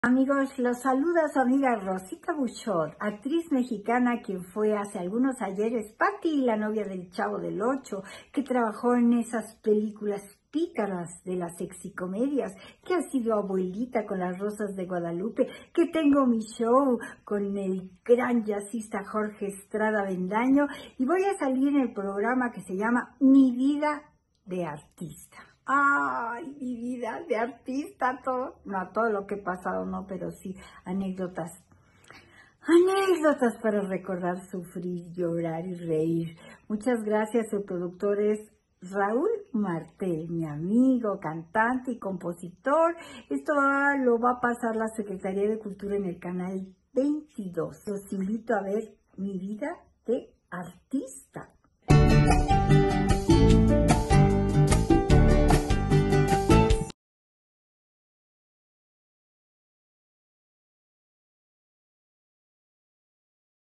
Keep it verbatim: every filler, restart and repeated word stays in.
Amigos, los saluda su amiga Rosita Buchot, actriz mexicana quien fue hace algunos ayeres Patti, la novia del Chavo del Ocho, que trabajó en esas películas pícaras de las sexicomedias, que ha sido abuelita con Las Rosas de Guadalupe, que tengo mi show con el gran jazzista Jorge Estrada Bendaño y voy a salir en el programa que se llama Mi Vida de Artista. Ay, mi vida de artista, todo, no todo lo que he pasado, no, pero sí anécdotas, anécdotas para recordar, sufrir, llorar y reír. Muchas gracias, el productor es Raúl Martel, mi amigo, cantante y compositor. Esto va, lo va a pasar la Secretaría de Cultura en el canal veintidós. Los invito a ver Mi Vida de Artista.